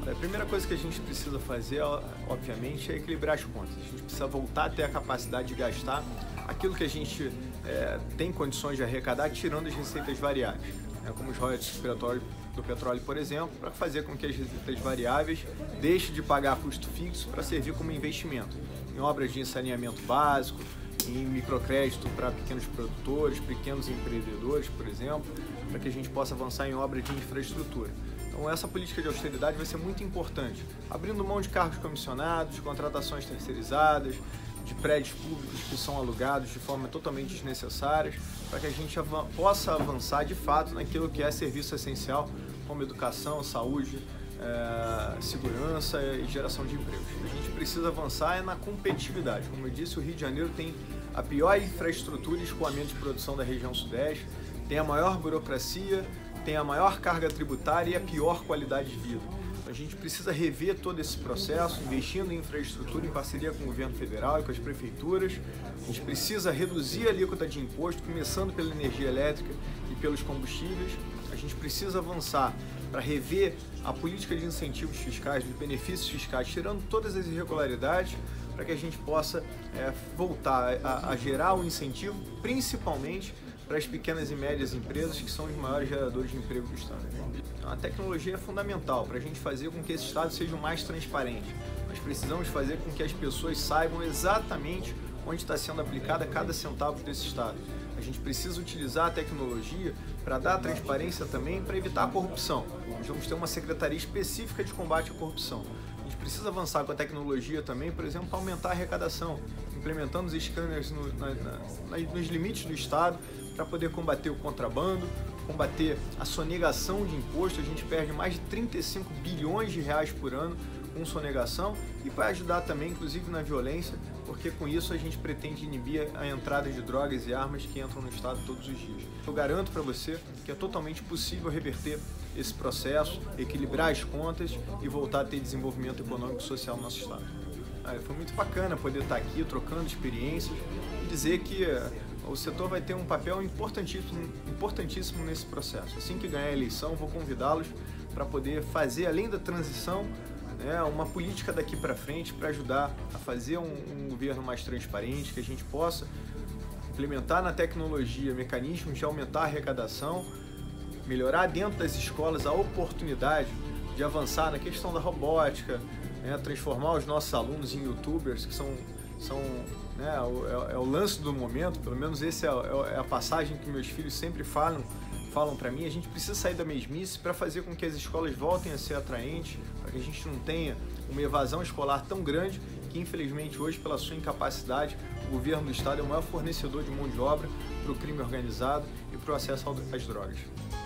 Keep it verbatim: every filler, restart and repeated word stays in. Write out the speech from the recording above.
A primeira coisa que a gente precisa fazer, obviamente, é equilibrar as contas. A gente precisa voltar a ter a capacidade de gastar aquilo que a gente é, tem condições de arrecadar, tirando as receitas variáveis, né, como os royalties do petróleo, do petróleo, por exemplo, para fazer com que as receitas variáveis deixem de pagar custo fixo para servir como investimento em obras de saneamento básico, em microcrédito para pequenos produtores, pequenos empreendedores, por exemplo, para que a gente possa avançar em obras de infraestrutura. Então essa política de austeridade vai ser muito importante, abrindo mão de cargos comissionados, contratações terceirizadas, de prédios públicos que são alugados de forma totalmente desnecessária, para que a gente av possa avançar de fato naquilo que é serviço essencial, como educação, saúde, é, segurança e geração de empregos. A gente precisa avançar é na competitividade. Como eu disse, o Rio de Janeiro tem a pior infraestrutura e escoamento de produção da região sudeste, tem a maior burocracia, tem a maior carga tributária e a pior qualidade de vida. A gente precisa rever todo esse processo, investindo em infraestrutura em parceria com o governo federal e com as prefeituras. A gente precisa reduzir a alíquota de imposto, começando pela energia elétrica e pelos combustíveis. A gente precisa avançar para rever a política de incentivos fiscais, de benefícios fiscais, tirando todas as irregularidades, para que a gente possa é, voltar a, a gerar um incentivo, principalmente para as pequenas e médias empresas, que são os maiores geradores de emprego do Estado. Então, a tecnologia é fundamental para a gente fazer com que esse Estado seja mais transparente. Nós precisamos fazer com que as pessoas saibam exatamente onde está sendo aplicada cada centavo desse Estado. A gente precisa utilizar a tecnologia para dar transparência também, para evitar a corrupção. Nós vamos ter uma secretaria específica de combate à corrupção. A gente precisa avançar com a tecnologia também, por exemplo, para aumentar a arrecadação, implementando os scanners no, na, na, nos limites do Estado, para poder combater o contrabando, combater a sonegação de imposto. A gente perde mais de trinta e cinco bilhões de reais por ano com sonegação e vai ajudar também, inclusive, na violência, porque com isso a gente pretende inibir a entrada de drogas e armas que entram no Estado todos os dias. Eu garanto para você que é totalmente possível reverter esse processo, equilibrar as contas e voltar a ter desenvolvimento econômico e social no nosso Estado. Ah, foi muito bacana poder estar aqui trocando experiências e dizer que o setor vai ter um papel importantíssimo, importantíssimo nesse processo. Assim que ganhar a eleição, vou convidá-los para poder fazer, além da transição, né, uma política daqui para frente para ajudar a fazer um, um governo mais transparente, que a gente possa implementar na tecnologia mecanismos de aumentar a arrecadação, melhorar dentro das escolas a oportunidade de avançar na questão da robótica, né, transformar os nossos alunos em youtubers, que são, são né, é, é o lance do momento, pelo menos essa é, é a passagem que meus filhos sempre falam, falam para mim. A gente precisa sair da mesmice para fazer com que as escolas voltem a ser atraentes, para que a gente não tenha uma evasão escolar tão grande que, infelizmente, hoje, pela sua incapacidade, o governo do Estado é o maior fornecedor de mão de obra para o crime organizado e para o acesso às drogas.